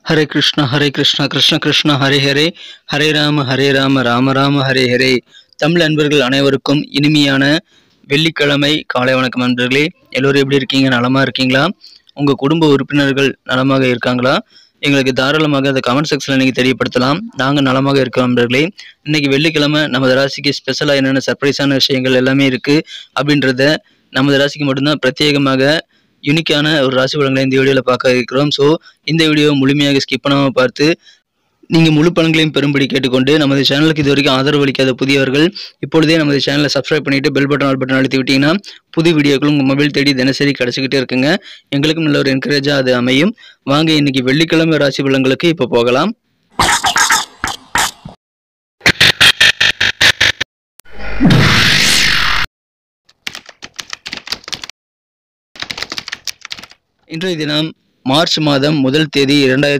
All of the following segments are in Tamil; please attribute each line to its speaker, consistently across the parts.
Speaker 1: ஹரே கிருஷ்ணா கிருஷ்ண கிருஷ்ண ஹரே ஹரே, ஹரே ராம ராம ராம ஹரே ஹரே. தமிழ் அன்பர்கள் அனைவருக்கும் இனிமையான வெள்ளிக்கிழமை காலை வணக்கம் நண்பர்களே. எல்லோரும் எப்படி இருக்கீங்க? நலமா இருக்கீங்களா? உங்கள் குடும்ப உறுப்பினர்கள் நலமாக இருக்காங்களா? எங்களுக்கு தாராளமாக அதை கமெண்ட் செக்ஷனில் நீங்கள் தெரியப்படுத்தலாம். நாங்கள் நலமாக இருக்கோம் நண்பர்களே. இன்றைக்கி வெள்ளிக்கிழமை நமது ராசிக்கு ஸ்பெஷலாக என்னென்ன சர்ப்ரைஸான விஷயங்கள் எல்லாமே இருக்குது அப்படின்றத நமது ராசிக்கு மட்டும்தான் பிரத்யேகமாக யூனிக்கான ஒரு ராசி பலன்களை இந்த வீடியோவில் பார்க்க இருக்கிறோம். ஸோ இந்த வீடியோ முழுமையாக ஸ்கிப் பண்ணாமல் பார்த்து நீங்கள் முழு பலன்களையும் பெறும்படி கேட்டுக்கொண்டு, நமது சேனலுக்கு இது வரைக்கும் ஆதரவு அளிக்காத புதியவர்கள் இப்பொழுதே நமது சேனலை சப்ஸ்கிரைப் பண்ணிவிட்டு பெல் பட்டன் ஆல் பட்டன் அழுத்தி விட்டீங்கன்னா புது வீடியோக்களும் உங்கள் மொபைல் தேடி தினசரி கிடச்சிக்கிட்டே இருக்குங்க. எங்களுக்கும் நல்ல ஒரு என்கரேஜாக அது அமையும். வாங்க இன்னைக்கு வெள்ளிக்கிழமை ராசி பலன்களுக்கு இப்போ போகலாம். இன்றைய தினம் மார்ச் மாதம் 1 தேதி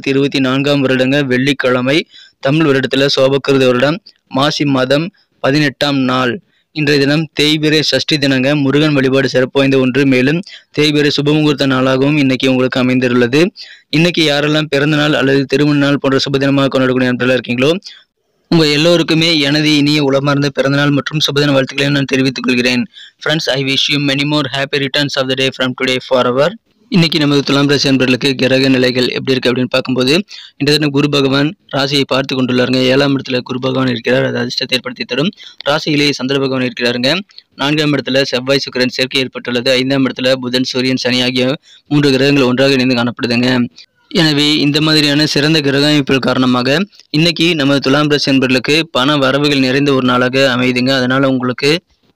Speaker 1: 2024 வருடங்க வெள்ளிக்கிழமை. தமிழ் வருடத்தில் சோபக்கிருத வருடம் மாசி மாதம் 18ஆம் நாள். இன்றைய தினம் தேய்பிறை சஷ்டி தினங்க. முருகன் வழிபாடு சிறப்பு வாய்ந்த ஒன்று. மேலும் தேய்பிறை சுபமுகூர்த்த நாளாகவும் இன்னைக்கு உங்களுக்கு அமைந்துள்ளது. இன்னைக்கு யாரெல்லாம் பிறந்த நாள் அல்லது திருமண நாள் போன்ற சுப தினமாக கொண்டாடக்கூடிய நண்பர்களாக இருக்கீங்களோ உங்கள் எல்லோருக்குமே எனது இனிய உளமார்ந்த பிறந்தநாள் மற்றும் சுபதின வாழ்த்துக்களை நான் தெரிவித்துக் கொள்கிறேன். Friends, I wish you many more happy returns of the day from today forever. இன்னைக்கு நமது துலாம் ராசி அன்பர்களுக்கு கிரக நிலைகள் எப்படி இருக்கு அப்படின்னு பார்க்கும்போது, இந்த தினம் குரு பகவான் ராசியை பார்த்து கொண்டுள்ளாருங்க. 7ஆம் இடத்துல குரு பகவான் இருக்கிறார், அது அதிர்ஷ்டத்தை ஏற்படுத்தி தரும். ராசியிலேயே சந்திர பகவான் இருக்கிறாருங்க. 4ஆம் இடத்துல செவ்வாய் சுக்கிரன் சேர்க்கை ஏற்பட்டுள்ளது. 5ஆம் இடத்துல புதன் சூரியன் சனி ஆகிய 3 கிரகங்கள் ஒன்றாக இணைந்து காணப்படுதுங்க. எனவே இந்த மாதிரியான சிறந்த கிரக அமைப்புகள் காரணமாக இன்னைக்கு நமது துலாம் ராசி அன்பர்களுக்கு பண வரவுகள் நிறைந்த ஒரு நாளாக அமையுதுங்க. அதனால உங்களுக்கு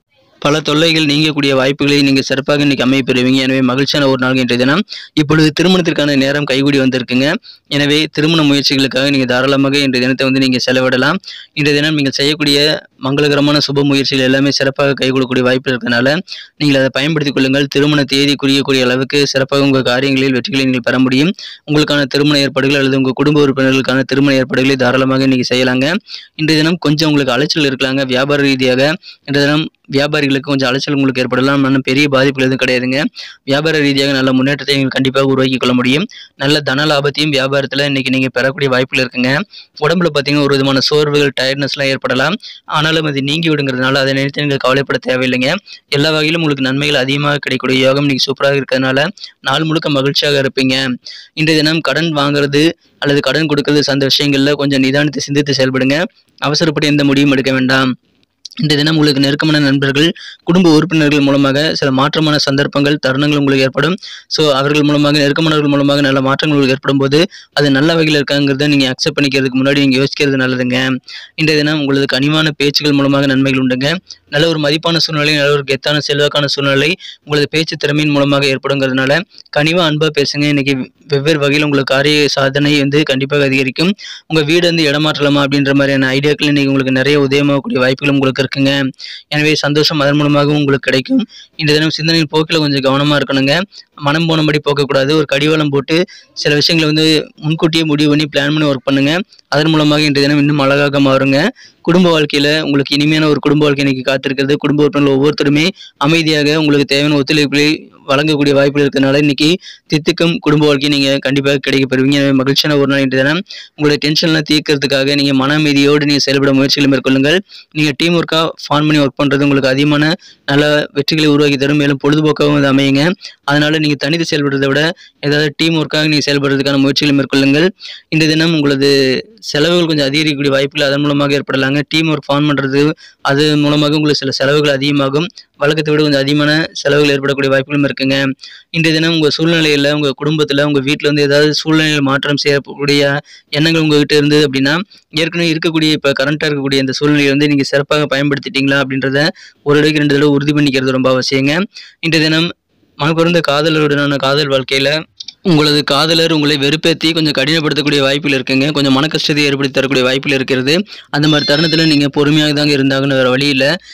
Speaker 1: பல தொல்லைகள் நீங்கக்கூடிய வாய்ப்புகளை நீங்கள் சிறப்பாக இன்னைக்கு அமைய பெறுவீங்க. எனவே மகிழ்ச்சியான ஒரு நாள் இன்றைய தினம். இப்பொழுது திருமணத்திற்கான நேரம் கைகூடி வந்திருக்குங்க. எனவே திருமண முயற்சிகளுக்காக நீங்கள் தாராளமாக இன்றைய தினத்தை நீங்கள் செலவிடலாம். இன்றைய தினம் நீங்கள் செய்யக்கூடிய மங்களகரமான சுப முயற்சிகள் எல்லாமே சிறப்பாக கை கொடுக்கக்கூடிய வாய்ப்பு இருக்கிறதுனால நீங்கள் அதை பயன்படுத்திக் கொள்ளுங்கள். திருமண தேதி குறியக்கூடிய அளவுக்கு சிறப்பாக உங்கள் காரியங்களில் வெற்றிகளை நீங்கள் பெற முடியும். உங்களுக்கான திருமண ஏற்பாடுகள் அல்லது உங்கள் குடும்ப உறுப்பினர்களுக்கான திருமண ஏற்பாடுகளை தாராளமாக இன்னைக்கு செய்யலாங்க. இன்றைய தினம் கொஞ்சம் உங்களுக்கு அலைச்சல் இருக்கலாங்க. வியாபார ரீதியாக இன்றைய தினம் வியாபாரிகளுக்கு கொஞ்சம் அலைச்சல் உங்களுக்கு ஏற்படலாம். ஆனால் பெரிய பாதிப்புகள் எதுவும் கிடையாதுங்க. வியாபார ரீதியாக நல்ல முன்னேற்றத்தை நீங்கள் கண்டிப்பாக உருவாக்கி கொள்ள முடியும். நல்ல தன லாபத்தையும் வியாபாரத்தில் இன்னைக்கு நீங்கள் பெறக்கூடிய வாய்ப்புகள் இருக்குங்க. உடம்புல பார்த்தீங்கன்னா ஒரு விதமான சோர்வுகள், டயர்ட்னஸ்லாம் ஏற்படலாம். ஆனாலும் அது நீங்கி விடுங்கிறதுனால அதை நினைத்து நீங்கள் கவலைப்பட தேவையில்லைங்க. எல்லா வகையிலும் உங்களுக்கு நன்மைகள் அதிகமாக கிடைக்கக்கூடிய யோகம் இன்னைக்கு சூப்பராக இருக்கிறதுனால நாள் முழுக்க மகிழ்ச்சியாக இருப்பீங்க. இன்றைய தினம் கடன் வாங்குறது அல்லது கடன் கொடுக்கறது சார்ந்த விஷயங்களில் கொஞ்சம் நிதானத்தை சிந்தித்து செயல்படுங்க. அவசரப்பட்டு எந்த முடிவும் எடுக்க வேண்டாம். இன்றைய தினம் உங்களுக்கு நெருக்கமான நண்பர்கள், குடும்ப உறுப்பினர்கள் மூலமாக சில மாற்றமான சந்தர்ப்பங்கள், தருணங்கள் உங்களுக்கு ஏற்படும். ஸோ அவர்கள் மூலமாக, நெருக்கமானவர்கள் மூலமாக நல்ல மாற்றங்கள் உங்களுக்கு ஏற்படும் போது அது நல்ல வகையில் இருக்காங்கிறத நீங்கள் அக்செப்ட் பண்ணிக்கிறதுக்கு முன்னாடி நீங்கள் யோசிக்கிறது நல்லதுங்க. இன்றைய தினம் உங்களுக்கு கனிவான பேச்சுகள் மூலமாக நன்மைகள் உண்டுங்க. நல்ல ஒரு மதிப்பான சூழ்நிலை, நல்ல ஒரு கெத்தான செல்வாக்கான சூழ்நிலை உங்களது பேச்சு திறமையின் மூலமாக ஏற்படுங்கிறதுனால கனிவாக அன்பாக பேசுங்க. இன்னைக்கு வெவ்வேறு வகையில் உங்களுக்கு காரிய சாதனை கண்டிப்பாக அதிகரிக்கும். உங்கள் வீடு இடமாற்றலாமா அப்படின்ற மாதிரியான ஐடியாக்கள் இன்னைக்கு உங்களுக்கு நிறைய உதயமாகக்கூடிய வாய்ப்புகள் உங்களுக்கு இருக்குங்க. எனவே சந்தோஷம் அதன் மூலமாகவும் உங்களுக்கு கிடைக்கும். இந்த தினம் சிந்தனையின் போக்கில் கொஞ்சம் கவனமாக இருக்கணுங்க. மனம் போனபடி போக்கக்கூடாது. ஒரு கடிவாளம் போட்டு சில விஷயங்களை முன்கூட்டியே முடிவு பண்ணி பிளான் பண்ணி ஒர்க் பண்ணுங்க. அதன் மூலமாக இன்றைய தினம் இன்னும் அழகாக மாறுங்க. குடும்ப வாழ்க்கையில் உங்களுக்கு இனிமையான ஒரு குடும்ப வாழ்க்கை இன்னைக்கு காத்திருக்கிறது. குடும்ப உறுப்பினர்கள் ஒவ்வொருத்தருமே அமைதியாக உங்களுக்கு தேவையான ஒத்துழைப்புகளை வழங்கக்கூடிய வாய்ப்புகள் இருக்கிறதுனால இன்னைக்கு தித்துக்கும் குடும்ப வாழ்க்கை நீங்கள் கண்டிப்பாக கிடைக்க பெறுவீங்க. எனவே மகிழ்ச்சியான ஒரு நாள் இன்றைய தினம். உங்களுடைய டென்ஷன்லாம் தீர்க்கறதுக்காக நீங்கள் மன அமைதியோடு நீங்கள் செயல்பட முயற்சிகளை மேற்கொள்ளுங்கள். நீங்கள் டீம் ஒர்க்காக ஃபார்ம் பண்ணி ஒர்க் பண்ணுறது உங்களுக்கு அதிகமான நல்ல வெற்றிகளை உருவாக்கி தரும். மேலும் பொழுதுபோக்காகவும் அமையுங்க. அதனால நீங்கள் தனித்து செயல்படுறதை விட ஏதாவது டீம் ஒர்க்காக நீங்கள் செயல்படுறதுக்கான முயற்சிகளை மேற்கொள்ளுங்கள். இன்றைய தினம் உங்களது செலவுகள் கொஞ்சம் அதிகரிக்கக்கூடிய வாய்ப்புகள் அதன் மூலமாக ஏற்படலாங்க. டீம் ஒர்க் ஃபார்ம் பண்ணுறது அது மூலமாக உங்களுக்கு சில செலவுகள் அதிகமாகும். வழக்கத்தை விட கொஞ்சம் அதிகமான செலவுகள் ஏற்படக்கூடிய வாய்ப்புகளும் இருக்குங்க. இன்றைய தினம் உங்கள் சூழ்நிலையில், உங்கள் குடும்பத்தில், உங்கள் வீட்டில் ஏதாவது சூழ்நிலையில் மாற்றம் செய்யக்கூடிய எண்ணங்கள் உங்கள்கிட்ட இருந்தது அப்படின்னா, ஏற்கனவே இருக்கக்கூடிய இப்போ கரண்ட்டாக இருக்கக்கூடிய இந்த சூழ்நிலையை நீங்கள் சிறப்பாக பயன்படுத்திட்டீங்களா அப்படின்றத ஒரு தடவைக்கு 2 தடவை உறுதி பண்ணிக்கிறது ரொம்ப அவசியங்க. இன்றைய தினம் மனக்குறந்த காதலருடனான காதல் வாழ்க்கையில் உங்களது காதலர் உங்களை வெறுப்பேற்றி கொஞ்சம் கடினப்படுத்தக்கூடிய வாய்ப்புகள் இருக்குங்க. கொஞ்சம் மன கஷ்டத்தை ஏற்படுத்தி தரக்கூடிய வாய்ப்புகள் இருக்கிறது. அந்த மாதிரி தருணத்தில் நீங்கள் பொறுமையாக தாங்க இருந்தாங்கன்னு வேறு வழி இல்லை.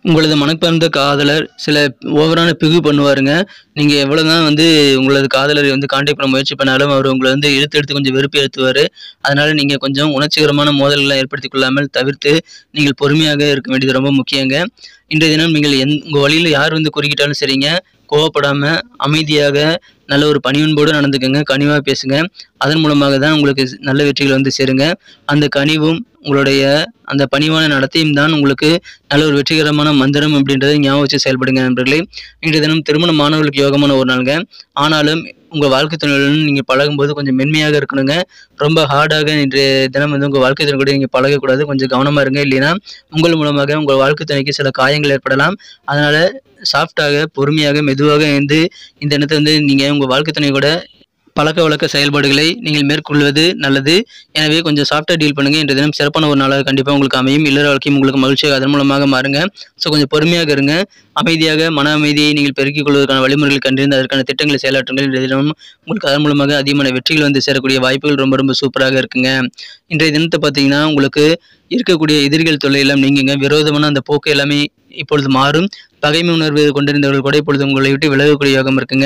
Speaker 1: உங்களது மனப்பார்ந்த காதலர் சில ஓவரான பிகு பண்ணுவாருங்க. நீங்க எவ்வளவுதான் உங்களது காதலரை கான்டாக்ட் பண்ண முயற்சி பண்ணாலும், அவரு உங்கள இழுத்து இழுத்து கொஞ்சம் வெறுப்பு ஏத்துவாரு. அதனால நீங்க கொஞ்சம் உணர்ச்சிகரமான மோதல்களை ஏற்படுத்திக் கொள்ளாமல் தவிர்த்து, நீங்கள் பொறுமையாக இருக்க வேண்டியது ரொம்ப முக்கியங்க. இன்றைய தினம் நீங்கள் உங்க வழியில யார் குறுக்கிட்டாலும் சரிங்க, கோவப்படாம அமைதியாக நல்ல ஒரு பணிவன்போடு நடந்துக்கங்க. கனிவா பேசுங்க. அதன் மூலமாக தான் உங்களுக்கு நல்ல வெற்றிகள் சேருங்க. அந்த கனிவும் உங்களுடைய அந்த பணிவான நடத்தையும் தான் உங்களுக்கு நல்ல ஒரு வெற்றிகரமான மந்திரம் அப்படின்றத ஞாபகம் வச்சு செயல்படுங்க நண்பர்களே. இன்றைய தினம் திருமணமானவர்களுக்கு யோகமான ஒரு நாளுங்க. ஆனாலும் உங்க வாழ்க்கை துணையுடன் நீங்க பழகும்போது கொஞ்சம் மென்மையாக இருக்கணுங்க. ரொம்ப ஹார்டாக இன்றைய தினம் உங்க வாழ்க்கை துணை கூட நீங்க பழகக்கூடாது. கொஞ்சம் கவனமா இருங்க. இல்லைன்னா உங்கள் மூலமாக உங்கள் வாழ்க்கை துணைக்கு சில காயங்கள் ஏற்படலாம். அதனால சாஃப்டாக, பொறுமையாக, மெதுவாக இந்த இடத்துல நீங்க உங்க வாழ்க்கை துணை கூட பழக்கவழக்க செயல்பாடுகளை நீங்கள் மேற்கொள்வது நல்லது. எனவே கொஞ்சம் சாஃப்டா டீல் பண்ணுங்க. இன்றைய தினம் சிறப்பான ஒரு நாளாக கண்டிப்பா உங்களுக்கு அமையும். இல்லற வாழ்க்கையும் உங்களுக்கு மகிழ்ச்சியாக அதன் மூலமாக மாறுங்க. கொஞ்சம் பொறுமையாக இருங்க. அமைதியாக மன அமைதியை நீங்கள் பெருக்கிக் கொள்வதற்கான வழிமுறைகள் கண்டறிந்து அதற்கான திட்டங்களை செயலாற்றுங்கள். இன்றைய தினம் உங்களுக்கு அதன் மூலமாக அதிகமான வெற்றிகள் சேரக்கூடிய வாய்ப்புகள் ரொம்ப ரொம்ப சூப்பராக இருக்குங்க. இன்றைய தினத்தை பார்த்தீங்கன்னா, உங்களுக்கு இருக்கக்கூடிய எதிரிகள் தொல்லை எல்லாம் நீங்குங்க. விரோதமான அந்த போக்கு எல்லாமே இப்பொழுது மாறும். பகைமை உணர்வு கொண்டிருந்தவர்கள் கூட இப்பொழுது உங்களை விட்டு விலகக்கூடிய யோகம் இருக்குங்க.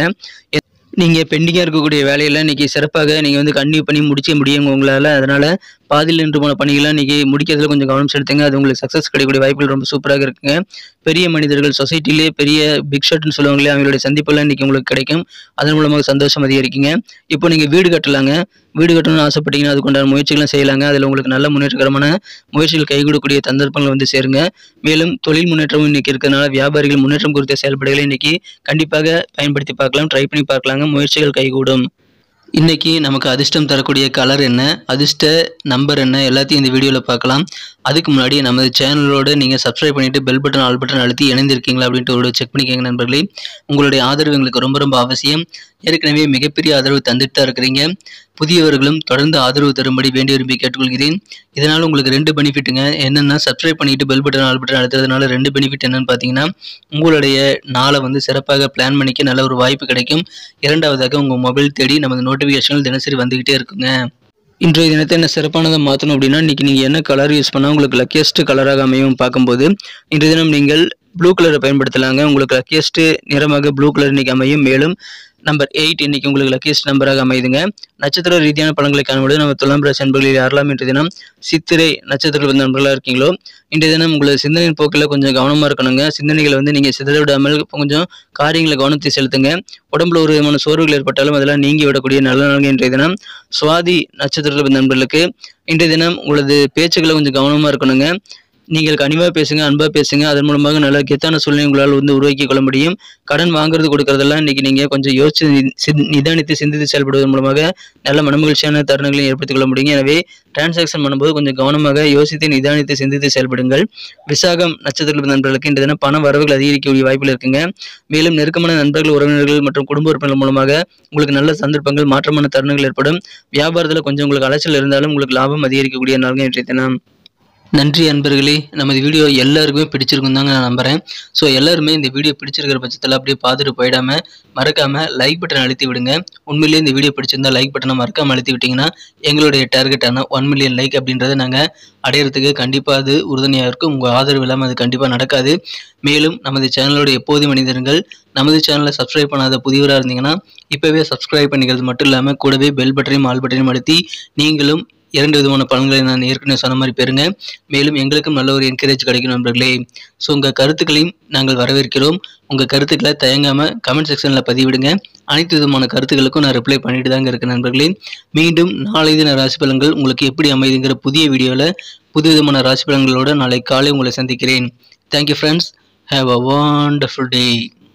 Speaker 1: நீங்க பெண்டிங்கா இருக்கக்கூடிய வேலையில இன்னைக்கு சிறப்பாக நீங்க கன்டினியூ பண்ணி முடிக்க முடியும் உங்களால. அதனால பாதியில் நின்று போன பணிகளை இன்னைக்கு முடிக்கிறதுல கொஞ்சம் கவனம் செலுத்துங்க. அது உங்களுக்கு சக்சஸ் கிடைக்கக்கூடிய வாய்ப்புகள் ரொம்ப சூப்பராக இருக்குங்க. பெரிய மனிதர்கள் சொசைட்டிலே பெரிய பிக் ஷாட்னு சொல்லுவாங்களே, அவங்களுடைய சந்திப்பெல்லாம் இன்னைக்கு உங்களுக்கு கிடைக்கும். அதன் மூலமாக சந்தோஷம் அதிகரிக்குங்க. இப்போ நீங்க வீடு கட்டலாங்க. வீடு கட்டணும்னு ஆசைப்பட்டீங்கன்னா அதுக்குண்டான முயற்சிகளும் செய்யலாங்க. அதில் உங்களுக்கு நல்ல முன்னேற்றகரமான முயற்சிகள் கைகூடக்கூடிய சந்தர்ப்பங்கள் சேருங்க. மேலும் தொழில் முன்னேற்றமும் இன்னைக்கு இருக்கிறதுனால வியாபாரிகள் முன்னேற்றம் குறித்த செயல்பாடுகளை இன்னைக்கு கண்டிப்பாக பயன்படுத்தி பார்க்கலாம். ட்ரை பண்ணி பார்க்கலாங்க. முயற்சிகள் கைகூடும். இன்னைக்கு நமக்கு அதிர்ஷ்டம் தரக்கூடிய கலர் என்ன, அதிர்ஷ்ட நம்பர் என்ன, எல்லாத்தையும் இந்த வீடியோவில் பார்க்கலாம். அதுக்கு முன்னாடி நமது சேனலோட நீங்கள் சப்ஸ்கிரைப் பண்ணிட்டு பெல் பட்டன் ஆல் பட்டன் அழுத்தி இணைந்திருக்கீங்களா அப்படின்ட்டு ஒரு செக் பண்ணிக்கோங்க நண்பர்களே. உங்களுடைய ஆதரவு எங்களுக்கு ரொம்ப ரொம்ப அவசியம். ஏற்கனவே மிகப்பெரிய ஆதரவு தந்துட்டு தான் இருக்கிறீங்க. புதியவர்களும் தொடர்ந்து ஆதரவு தரும்படி வேண்டி விரும்பி கேட்டுக்கொள்கிறேன். இதனால் உங்களுக்கு 2 பெனிஃபிட்டுங்க. என்னென்னா, சப்ஸ்கிரைப் பண்ணிட்டு பெல் பட்டன் ஆல் பட்டன் அழுத்துறதுனால 2 பெனிஃபிட் என்னன்னு பார்த்தீங்கன்னா, உங்களுடைய நாளை சிறப்பாக பிளான் பண்ணிக்க நல்ல ஒரு வாய்ப்பு கிடைக்கும். இரண்டாவதாக உங்கள் மொபைல் தேடி நமது நோட்டிஃபிகேஷன்கள் தினசரி வந்துகிட்டே இருக்குங்க. இன்றைய தினத்தை என்ன சிறப்பானதை மாற்றணும் அப்படின்னா, இன்னைக்கு நீங்கள் என்ன கலர் யூஸ் பண்ணால் உங்களுக்கு லக்கியஸ்ட் கலராக அமையும் பார்க்கும்போது, இன்றைய தினம் நீங்கள் ப்ளூ கலரை பயன்படுத்தலாங்க. உங்களுக்கு லக்கியஸ்ட் நிறமாக ப்ளூ கலர் இன்னைக்கு அமையும். மேலும் நம்பர் 8 இன்னைக்கு உங்களுக்கு லக்கியஸ்ட் நம்பராக அமையுதுங்க. நட்சத்திர ரீதியான பலன்களை காணும்போது நம்ம துலாம் ராசி நண்பர்களில் யாரெல்லாம் இன்றைய தினம் சித்திரை நட்சத்திர நண்பர்களாக இருக்கீங்களோ, இன்றைய தினம் உங்களது சிந்தனையின் போக்கில் கொஞ்சம் கவனமாக இருக்கணுங்க. சிந்தனைகளை நீங்கள் சிதற விடாமல் கொஞ்சம் காரியங்களை கவனத்தை செலுத்துங்க. உடம்புல ஒரு விதமான சோர்வுகள் ஏற்பட்டாலும் அதெல்லாம் நீங்கி விடக்கூடிய நல்ல நாள் இன்றைய தினம். சுவாதி நட்சத்திர நண்பர்களுக்கு இன்றைய தினம் உங்களது பேச்சுக்களை கொஞ்சம் கவனமாக இருக்கணுங்க. நீங்கள் கனிவாக பேசுங்க, அன்பாக பேசுங்க. அதன் மூலமாக நல்ல கெத்தான சூழ்நிலை உங்களால் உருவாக்கி கொள்ள முடியும். கடன் வாங்குறது கொடுக்கறதெல்லாம் இன்னைக்கு நீங்கள் கொஞ்சம் யோசிச்சு நிதானித்து சிந்தித்து செயல்படுவதன் மூலமாக நல்ல மனமகிழ்ச்சியான தருணங்களையும் ஏற்படுத்திக் கொள்ள முடியும். எனவே டிரான்சாக்ஷன் பண்ணும்போது கொஞ்சம் கவனமாக யோசித்து நிதானித்து சிந்தித்து செயல்படுங்கள். விசாகம் நட்சத்திர நண்பர்களுக்கு இன்றைய தினம் பண வரவுகள் அதிகரிக்கக்கூடிய வாய்ப்புகள் இருக்குங்க. மேலும் நெருக்கமான நண்பர்கள், உறவினர்கள் மற்றும் குடும்ப உறுப்பினர்கள் மூலமாக உங்களுக்கு நல்ல சந்தர்ப்பங்கள், மாற்றமான தருணங்கள் ஏற்படும். வியாபாரத்தில் கொஞ்சம் உங்களுக்கு அலைச்சல் இருந்தாலும் உங்களுக்கு லாபம் அதிகரிக்கக்கூடிய நாள்கள் இன்றைய தினம். நன்றி அன்பர்களே. நமது வீடியோ எல்லாருக்குமே பிடிச்சிருக்கும் தாங்க நான் நம்புகிறேன். ஸோ எல்லாருமே இந்த வீடியோ பிடிச்சிருக்கிற பட்சத்தில் அப்படியே பார்த்துட்டு போயிடாமல் மறக்காமல் லைக் பட்டன் அழுத்தி விடுங்க. உண்மையிலேயே இந்த வீடியோ பிடிச்சிருந்தா லைக் பட்டனை மறக்காமல் அழுத்தி விட்டிங்கன்னா எங்களுடைய டார்கெட்டான 1 மில்லியன் லைக் அப்படின்றத நாங்கள் அடையிறதுக்கு கண்டிப்பாக அது உறுதுணையாக இருக்கும். உங்கள் ஆதரவு இல்லாமல் அது கண்டிப்பாக நடக்காது. மேலும் நமது சேனலோட எப்போதும் மனிதர்கள் நமது சேனலை சப்ஸ்கிரைப் பண்ணாத புதியவராக இருந்தீங்கன்னா இப்போவே சப்ஸ்கிரைப் பண்ணிக்கிறது மட்டும் இல்லாமல் கூடவே பெல் பட்டனையும் ஆல் பட்டனையும் அழுத்தி நீங்களும் 2 விதமான பலன்களை நான் ஏற்கனவே சொன்ன மாதிரி பெறுங்க. மேலும் எங்களுக்கும் நல்ல ஒரு என்கரேஜ் கிடைக்கும் நண்பர்களே. ஸோ உங்கள் கருத்துக்களையும் நாங்கள் வரவேற்கிறோம். உங்கள் கருத்துக்களை தயங்காமல் கமெண்ட் செக்ஷனில் பதிவிடுங்க. அனைத்து விதமான கருத்துக்களுக்கும் நான் ரிப்ளை பண்ணிட்டு தாங்க இருக்கேன் நண்பர்களே. மீண்டும் நாளை தின ராசி பலன்கள் உங்களுக்கு எப்படி அமைதுங்கிற புதிய வீடியோவில் புது விதமான ராசி பலன்களோடு நாளை காலை உங்களை சந்திக்கிறேன். Thank you friends. Have a wonderful day.